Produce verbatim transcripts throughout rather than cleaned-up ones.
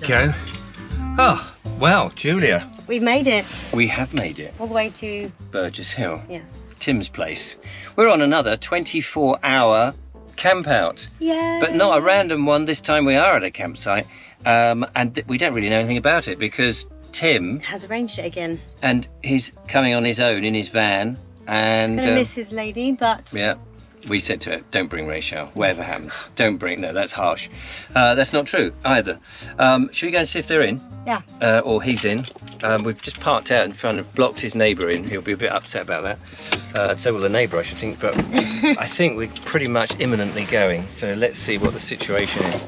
go. Oh, well, Julia. We've made it. We have made it. All the way to... Burgess Hill. Yes. Tim's place. We're on another twenty-four hour camp out. Yeah. But not a random one. This time we are at a campsite. Um, and th we don't really know anything about it because Tim... has arranged it again. And he's coming on his own in his van. And... Gonna uh, miss his lady, but... Yeah. We said to her, don't bring Rachel, whatever happens. Don't bring, no, that's harsh. Uh, that's not true either. Um, should we go and see if they're in? Yeah. Uh, or he's in. Um, we've just parked out in front of, blocked his neighbour in. He'll be a bit upset about that. Uh, so will the neighbour, I should think. But I think we're pretty much imminently going. So let's see what the situation is.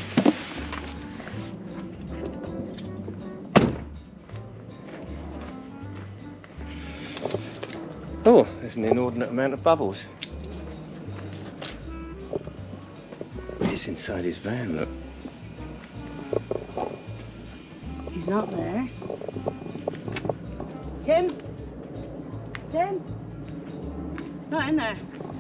Oh, there's an inordinate amount of bubbles. He's inside his van, look. He's not there. Tim? Tim? He's not in there.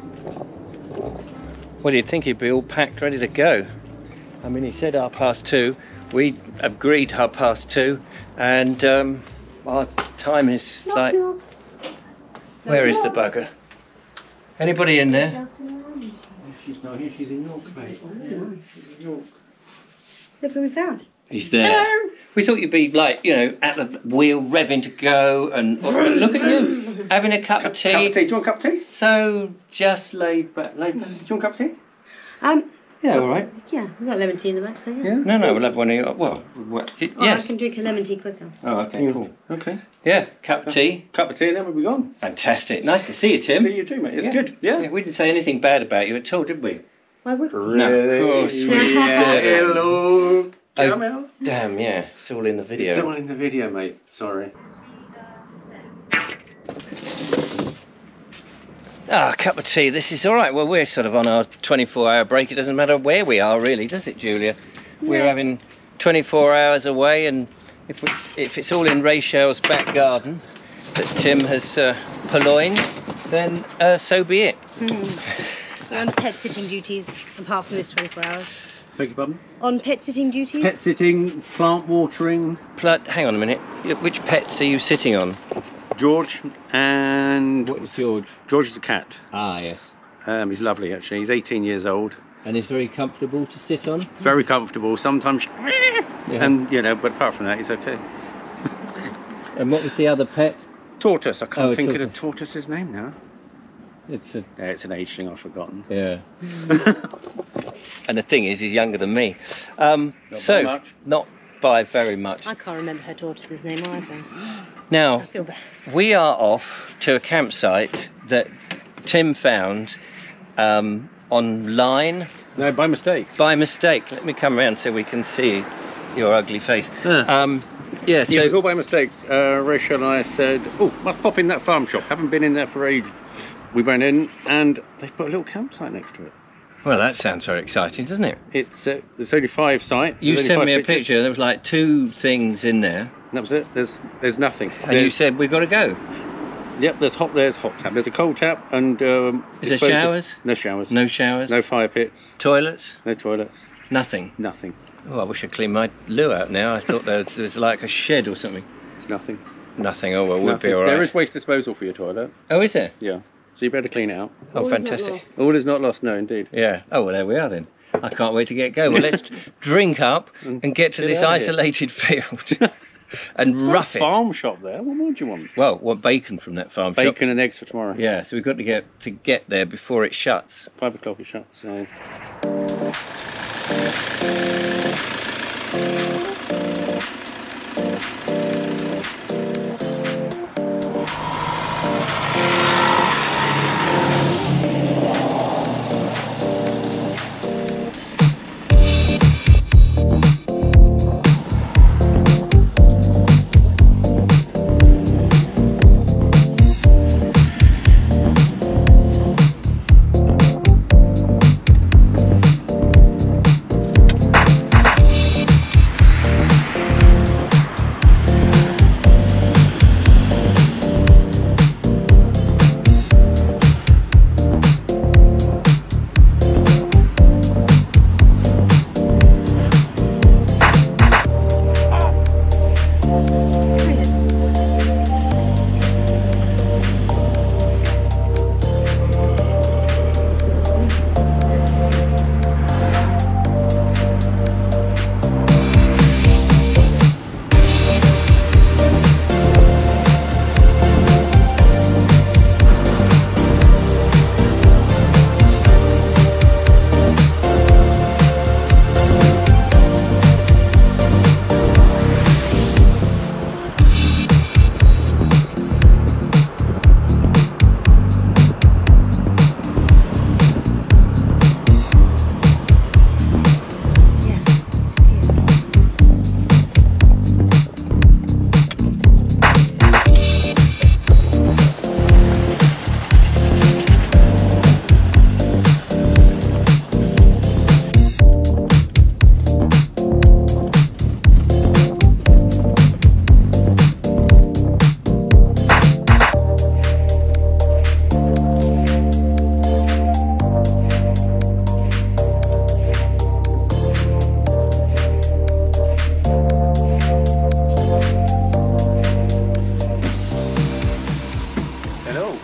Well, you'd think he'd be all packed, ready to go. I mean, he said half past two. We agreed half past two. And um, our time is Knock, like... knock. Where is the bugger? Anybody in there? She's not here, she's in York, mate. Yeah, she's in York. Look who we found. He's there. Hello. We thought you'd be like, you know, at the wheel, revving to go, and oh, look at you, having a cup, cup of tea. Cup of tea. Do you want a cup of tea? So just laid back. Laid back. Do you want a cup of tea? Um. Yeah, all right. Yeah, we've got lemon tea in the back, so yeah. Yeah. No, no, we'll have one of your. Well, what, it, Oh, yes. I can drink a lemon tea quicker. Oh, okay, Yeah. cool. Okay. Yeah, cup of tea. Cup of tea, and then we'll be gone. Fantastic. Nice to see you, Tim. See you too, mate. It's Yeah. good. Yeah. Yeah. We didn't say anything bad about you at all, did we? Why would No, of course we Yeah. did. Hello. Oh, Camel. damn, yeah. It's all in the video. It's all in the video, mate. Sorry. Ah, cup of tea. This is all right. Well, we're sort of on our twenty-four hour break. It doesn't matter where we are, really, does it, Julia? We're Yeah. having twenty-four hours away, and if it's if it's all in Rachel's back garden that Tim has uh, purloined, then uh, so be it. Mm. We're on pet sitting duties, apart from this twenty-four hours. Beg your pardon? On pet sitting duties? Pet sitting, plant watering. Plut, hang on a minute. Which pets are you sitting on? George and What's George? George is a cat. Ah, yes. Um, he's lovely actually. He's eighteen years old. And is very comfortable to sit on. Very comfortable. Sometimes, Yeah. and you know, but apart from that, he's okay. And what was the other pet? Tortoise. I can't Oh, a think of tortoise. the tortoise's name now. It's a Yeah, it's an age thing. I've forgotten. yeah. And the thing is, he's younger than me. Um, Not so by much. not by very much. I can't remember her tortoise's name either. Now I feel bad. we are off to a campsite that Tim found um, online No, by mistake. by mistake. Let me come around so we can see your ugly face. Yeah. Um, yeah. Yeah, it was So all by mistake. Uh, Rachel and I said, "Oh, must pop in that farm shop. Haven't been in there for ages." We went in, and they put a little campsite next to it. well, that sounds very exciting, doesn't it? It's uh, there's only five sites. You There's only sent five me a pictures. picture. There was like two things in there, That was it. There's there's nothing. and you There's- said we've got to go. Yep. There's hot. There's hot tap. There's a cold tap, and um, Is there disposal- showers? No showers. No showers. No fire pits. Toilets. No toilets. Nothing. Nothing. Oh, I wish I'd cleaned my loo out now. I thought there was, there was like a shed or something. Nothing. Nothing. Oh well, we'll Nothing. be all right. There is waste disposal for your toilet. Oh, is there? Yeah. So you better clean it out. Oh, All is not fantastic. lost. All is not lost. No, indeed. Yeah. Oh well, there we are then. I can't wait to get going. Well, let's drink up and get to Get this out of here. isolated field and rough it. Farm shop there. What more do you want? Well, want bacon from that farm shop. Bacon and eggs for tomorrow. Yeah. So we've got to get to get there before it shuts. Five o'clock it shuts. So.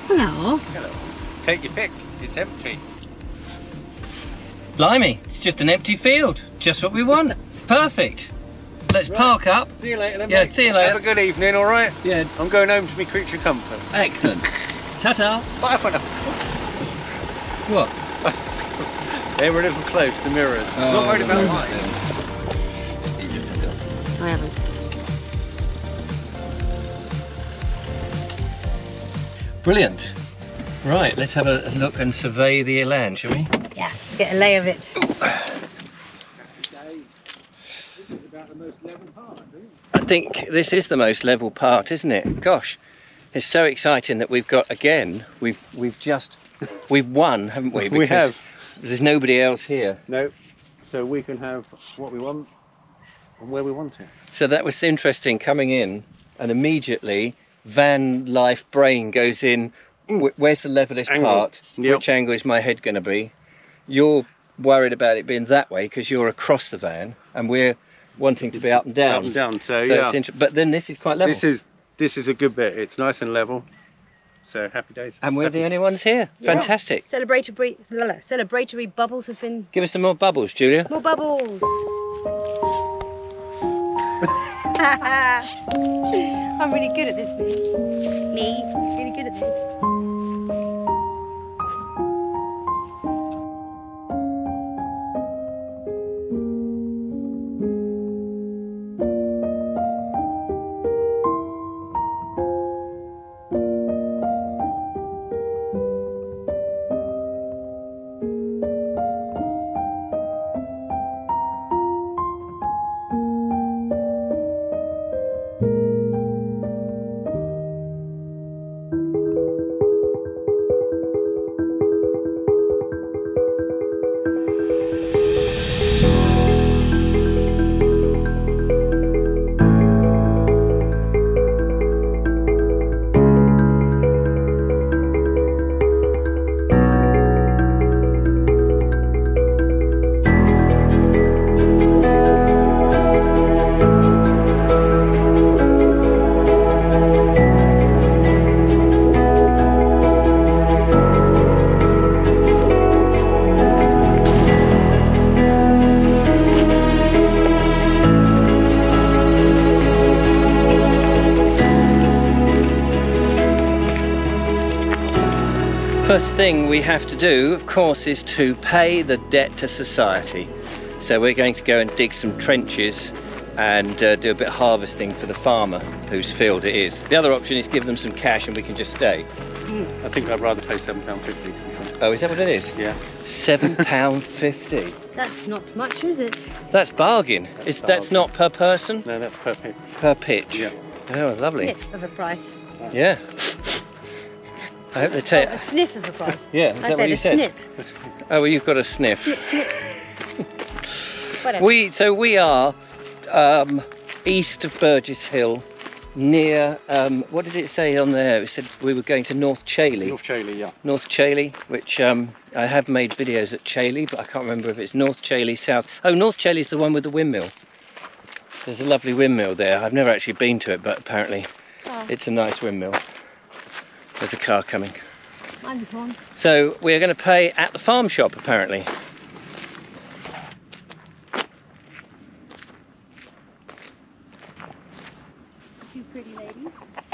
Hello. Hello. Take your pick. It's empty. Blimey, it's just an empty field. Just what we want. Perfect. Let's Right. park up. See you later then, Yeah, mate. see you later. Have a good evening, all right? Yeah, I'm going home to my creature comfort. excellent. Ta-ta. Bye for now. What? They were a little close, the mirrors. Oh, Not worried about right mine. then. You just had to- I haven't. Brilliant. Right, let's have a look and survey the elan, shall we? Yeah, let's get a lay of it. This is about the most level part, I think. I think this is the most level part, isn't it? Gosh, it's so exciting that we've got, again, we've we've just, we've won, haven't we? We Because have. There's nobody else here. No, so we can have what we want and where we want it. So that was interesting coming in, and immediately van life brain goes in, "Wh- where's the levelest Angle. part? Yep. Which angle is my head going to be? You're worried about it being that way because you're across the van, and we're wanting to be up and down. Up and down, so, So yeah. it's inter- but then this is quite level. This is this is a good bit. It's nice and level. So happy days. and we're happy. the only ones here. Yeah. Fantastic. Celebratory, celebratory bubbles have been... Give us some more bubbles, Julia. More bubbles! I'm really good at this, me. Me, really good at this. First thing we have to do, of course, is to pay the debt to society. So we're going to go and dig some trenches and uh, do a bit of harvesting for the farmer whose field it is. The other option is give them some cash and we can just stay. I think I'd rather pay seven pound fifty. Oh, is that what it is? Yeah. seven pounds fifty. That's not much, is it? That's bargain. That's Is That's bargain. not per person? No, that's perfect. Per pitch? Yeah. Oh, lovely. Sniff of a price. Yeah. I hope they Oh, take... a sniff of a price. Yeah, is I that said what you a said? snip. Oh, well, you've got a sniff. Snip, snip. Whatever. We so we are um, east of Burgess Hill, near um, what did it say on there? It said we were going to North Chailey. North Chailey, yeah. North Chailey, which um, I have made videos at Chailey, but I can't remember if it's North Chailey South. Oh, North Chailey is the one with the windmill. There's a lovely windmill there. I've never actually been to it, but apparently Oh, it's a nice windmill. There's a car coming. I'm just one. So we're going to pay at the farm shop, apparently. Two pretty ladies.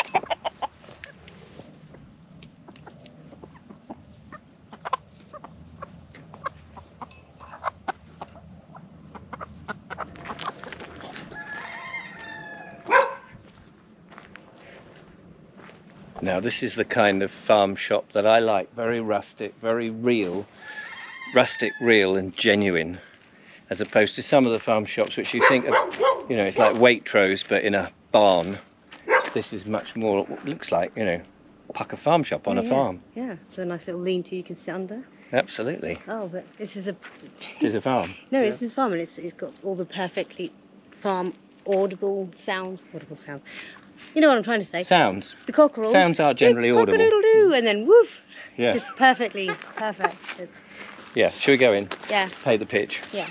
Now this is the kind of farm shop that I like, very rustic, very real, rustic, real and genuine, as opposed to some of the farm shops which you think of, you know, it's like Waitrose but in a barn. This is much more, looks like, you know, Pucker farm shop on Yeah, a yeah. farm. Yeah, it's a nice little lean-to you can sit under. Absolutely, Oh, but this is a... it is a farm. No, Yeah. this is farm and it's, it's got all the perfectly farm audible sounds. Audible sounds. You know what I'm trying to say? Sounds. The cockerel. Sounds are generally the audible. cock-a-doodle-doo, and then woof. Yeah, It's just perfectly perfect. It's, yeah. Should we go in? yeah, Pay the pitch. yeah.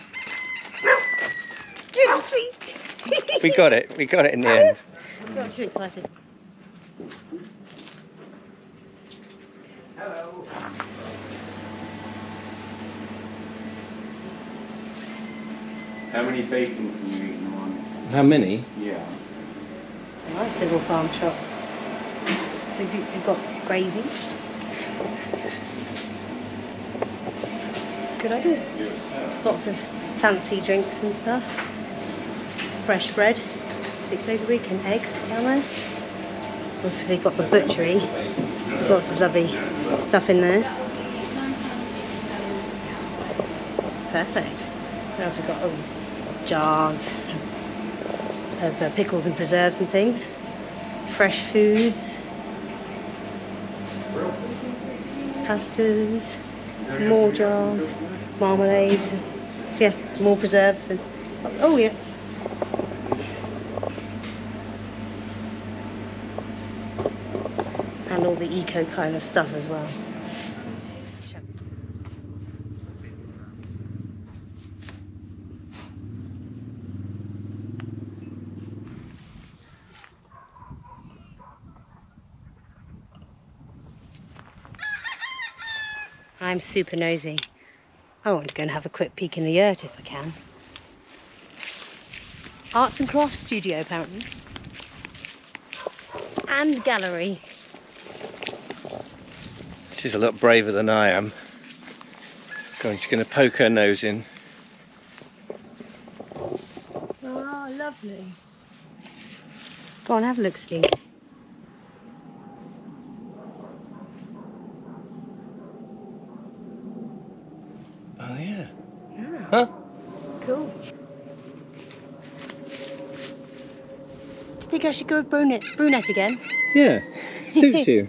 You can see. We got it. We got it in the end. Got too excited. Hello. How many bacon can you eat in one? How many? Yeah. It's a nice little farm shop. They've they've got gravy. Good idea. Lots of fancy drinks and stuff. Fresh bread, six days a week, and eggs down there. Obviously got the butchery. Lots of lovely stuff in there. Perfect. What else we've got? Oh, jars of uh, pickles and preserves and things. Fresh foods. Pastas. Some more jars. Marmalades. Yeah, more preserves and oh yeah. And all the eco kind of stuff as well. I'm super nosy. I want to go and have a quick peek in the yurt if I can. Arts and Crafts Studio apparently. And gallery. She's a lot braver than I am. Go on, she's going to poke her nose in. Oh, lovely. Go on, have a look, see. Oh yeah. Yeah. Huh? Cool. Do you think I should go brunette, brunette again? Yeah. Suits you.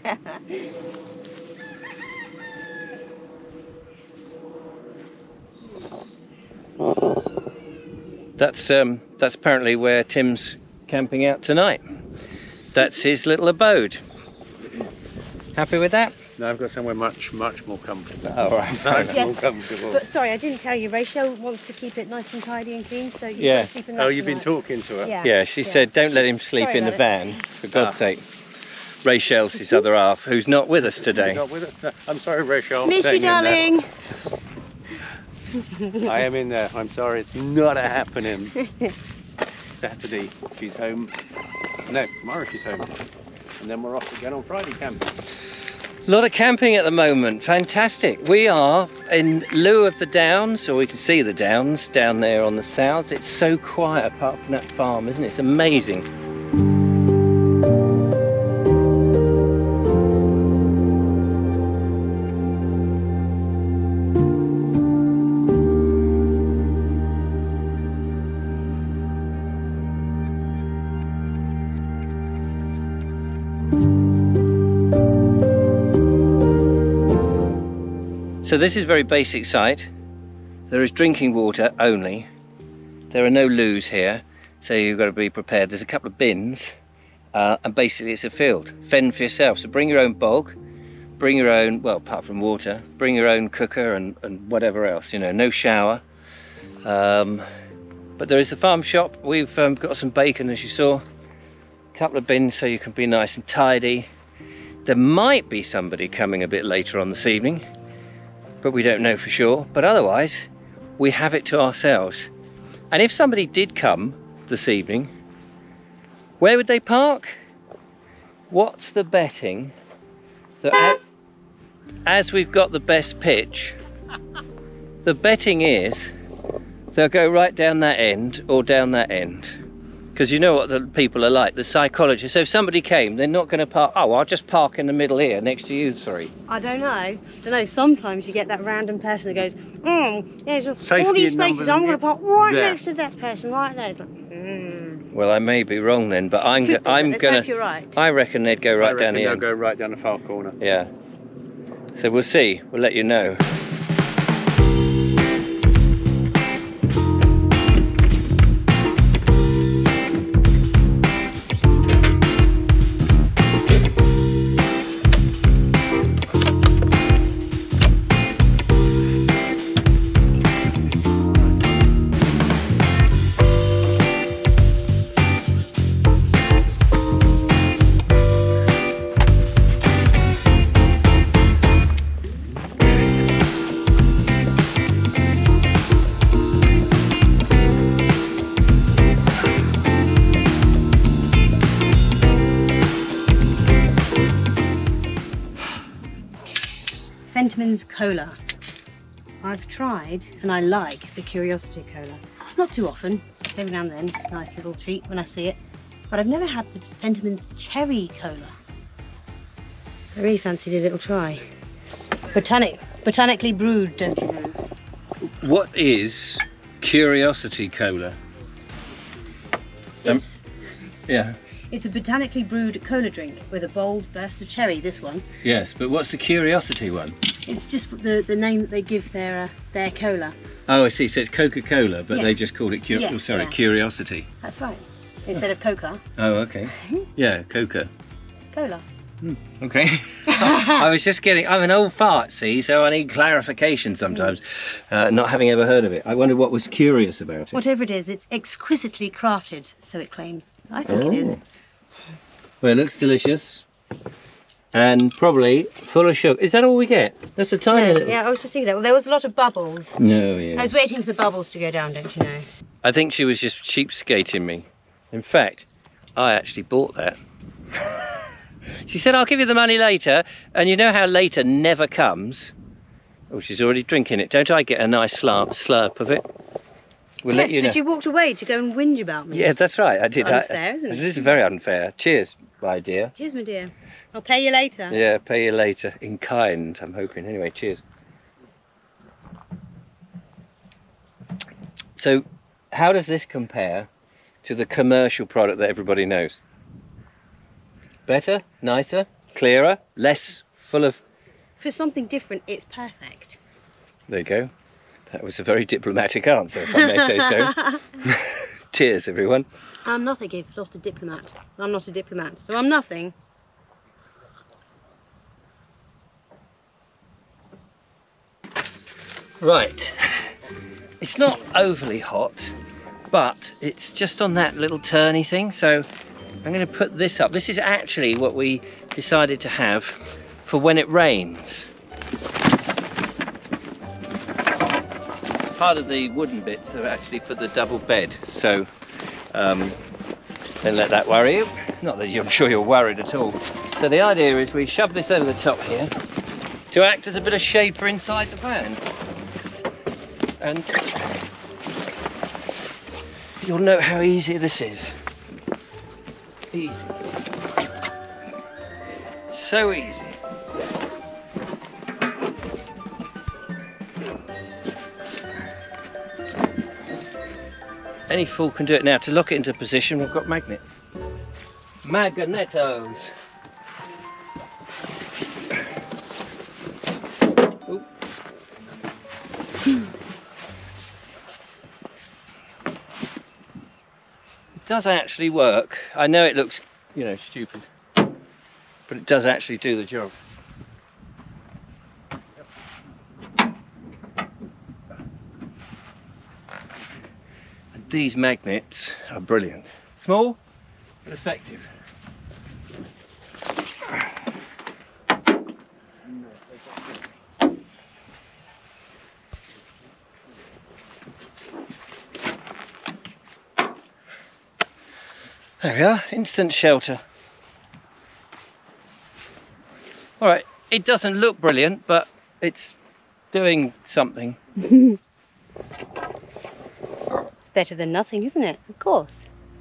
That's um that's apparently where Tim's camping out tonight. That's his little abode. Happy with that? No, I've got somewhere much, much more comfortable. Oh, right. Much Yes. more comfortable. But sorry, I didn't tell you. Rachel wants to keep it nice and tidy and clean, so you Yeah. yeah. sleep in that Oh, you've been tonight. talking to her? Yeah. Yeah, she Yeah. said don't let him sleep Sorry in the about it. van, for God's Ah. sake. Rachel's his other half, who's not with us You're today. not with us? No, I'm sorry, Rachel. I'm Miss you, staying in darling. there. I am in there. I'm sorry, it's not a happening. Saturday, she's home. No, tomorrow she's home. And then we're off again on Friday camping. A lot of camping at the moment, fantastic. We are in lieu of the downs, so we can see the downs down there on the south. It's so quiet apart from that farm, isn't it? It's amazing. So this is a very basic site. There is drinking water only. There are no loos here, so you've got to be prepared. There's a couple of bins, uh, and basically it's a field. Fend for yourself. So bring your own bog, bring your own, well, apart from water, bring your own cooker and, and whatever else, you know, no shower. Um, but there is the farm shop. We've um, got some bacon, as you saw. A couple of bins so you can be nice and tidy. There might be somebody coming a bit later on this evening, but we don't know for sure. But otherwise, we have it to ourselves. And if somebody did come this evening, where would they park? What's the betting that as we've got the best pitch, the betting is they'll go right down that end or down that end. Because you know what the people are like, the psychologists. So if somebody came, they're not going to park, oh, I'll just park in the middle here next to you three. I don't know. I don't know. Sometimes you get that random person that goes, mm, there's all Safety these in spaces. numbers, I'm going to park right there. next to that person, right there. It's like, mm. Well, I may be wrong then, but I'm, go Could be, I'm let's gonna. hope you're right. I reckon they'd go right I down reckon the they'll end. go right down the far corner. Yeah. So we'll see. We'll let you know. Fentiman's Cola. I've tried and I like the Curiosity Cola. Not too often, every now and then, it's a nice little treat when I see it. But I've never had the Fentiman's Cherry Cola. I really fancied a little try. Botanic, botanically brewed, don't you know? What is Curiosity Cola? Um, It's, yeah. it's a botanically brewed cola drink with a bold burst of cherry, this one. Yes, but what's the Curiosity one? It's just the, the name that they give their, uh, their cola. Oh, I see. So it's Coca-Cola, but Yeah. they just called it Cur Yeah, oh, sorry, yeah. Curiosity. That's right. Instead of Coca, Oh, okay. Yeah, Coca. cola. Okay. I was just getting, I'm an old fart, see, so I need clarification sometimes, uh, not having ever heard of it. I wondered what was curious about it. Whatever it is, it's exquisitely crafted, so it claims. I think it is. Well, it looks delicious and probably full of sugar. Is that all we get? That's a tiny Yeah, little... yeah, I was just thinking that. Well, there was a lot of bubbles. No, yeah. I was waiting for the bubbles to go down, don't you know? I think she was just cheapskating me. In fact, I actually bought that. She said, I'll give you the money later, and you know how later never comes? Oh, she's already drinking it. Don't I get a nice slurp, slurp of it? We'll yes, let you know. but you walked away to go and whinge about me. Yeah, that's right, I did. Unfair, I, isn't it? This is very unfair. Cheers, my dear. Cheers, my dear. I'll pay you later. Yeah, pay you later. In kind, I'm hoping. Anyway, cheers. So, how does this compare to the commercial product that everybody knows? Better, nicer, clearer, less full of... For something different, it's perfect. There you go. That was a very diplomatic answer, if I may say so. Cheers, everyone. I'm nothing if not a diplomat. I'm not a diplomat, so I'm nothing. Right. It's not overly hot, but it's just on that little turny thing, so I'm going to put this up. This is actually what we decided to have for when it rains. Part of the wooden bits are actually for the double bed, so um, don't let that worry you. Not that I'm sure you're worried at all. So the idea is we shove this over the top here to act as a bit of shade for inside the van. And you'll know how easy this is. Easy. So easy. Any fool can do it. Now, to lock it into position, we've got magnets. Magnetos. Ooh. It does actually work. I know it looks, you know, stupid, but it does actually do the job. And these magnets are brilliant. Small, but effective. There we are, instant shelter. All right, it doesn't look brilliant, but it's doing something. It's better than nothing, isn't it? Of course.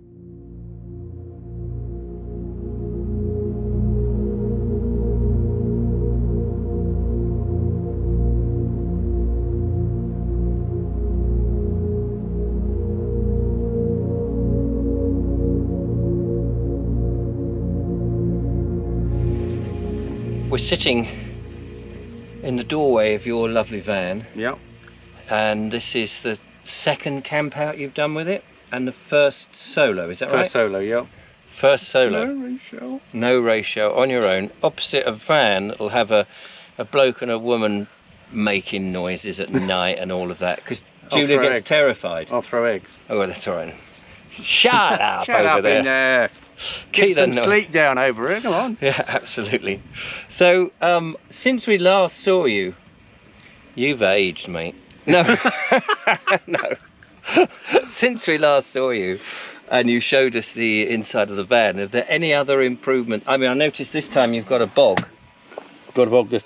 We're sitting in the doorway of your lovely van. Yep. And this is the second camp out you've done with it, and the first solo, is that right? First solo, yep. First solo. No ratio. No ratio, on your own, opposite a van that'll have a, a bloke and a woman making noises at night and all of that, because I'll Julia throw gets eggs. terrified. I'll throw eggs. Oh, well, that's all right. Shut up Shut over up there. in there. Keep Get some that noise. sleep down over it, come on. Yeah, absolutely. So, um, since we last saw you, you've aged, mate. No, no. Since we last saw you, and you showed us the inside of the van, are there any other improvement? I mean, I noticed this time you've got a bog. Got a bog this time.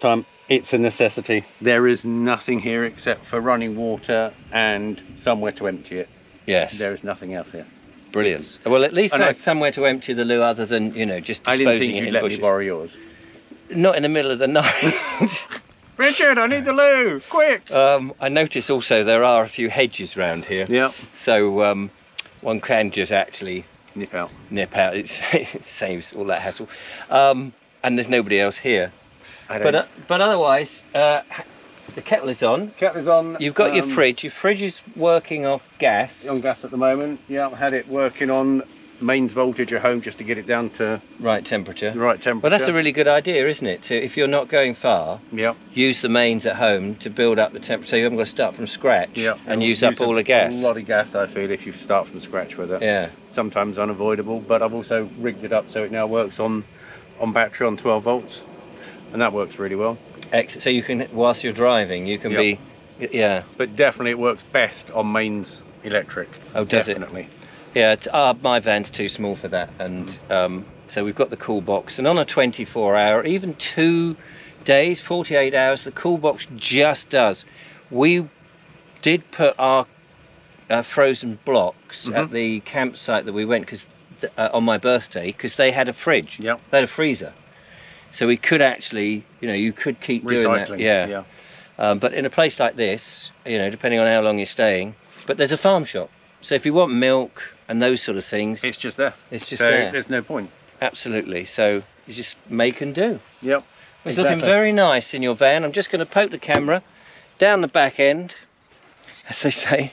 It's a necessity. There is nothing here except for running water and somewhere to empty it. Yes. There is nothing else here. Brilliant. Well, at least I know. there's somewhere to empty the loo other than, you know, just I disposing didn't think it you'd in let bushes. me borrow yours. Not in the middle of the night. Richard, I need the loo, quick! um, I notice also there are a few hedges around here. Yep. So um, one can just actually Nip out. nip out. It's, it saves all that hassle. Um, and there's nobody else here. I don't But uh, but otherwise, uh, the kettle is on. Kettle is on. You've got your um, fridge. Your fridge is working off gas. on gas at the moment. Yeah, I've had it working on mains voltage at home just to get it down to Right temperature. the right temperature. Well, that's a really good idea, isn't it? To, if you're not going far, yeah. use the mains at home to build up the temperature, so you haven't got to start from scratch Yeah. and It'll use up all the gas. A lot of gas, I feel, if you start from scratch with it. Yeah. Sometimes unavoidable, but I've also rigged it up so it now works on on battery on twelve volts, and that works really well. Ex so you can, whilst you're driving, you can Yep. be, yeah. But definitely it works best on mains electric. Oh, does it? Definitely. Yeah, t- uh, my van's too small for that, and um, so we've got the cool box, and on a twenty-four hour, even two days, forty-eight hours, the cool box just does. We did put our uh, frozen blocks Mhm. at the campsite that we went because uh, on my birthday, because they had a fridge, Yep. they had a freezer, so we could actually, you know, you could keep doing that. Recycling. Yeah. Yeah. Um, but in a place like this, you know, depending on how long you're staying, but there's a farm shop, so if you want milk and those sort of things, It's just there. it's just so there. there's no point. Absolutely. So you just make and do. Yep. It's exactly. looking very nice in your van. I'm just going to poke the camera down the back end, as they say.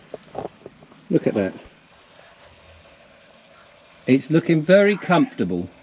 Look at that. It's looking very comfortable.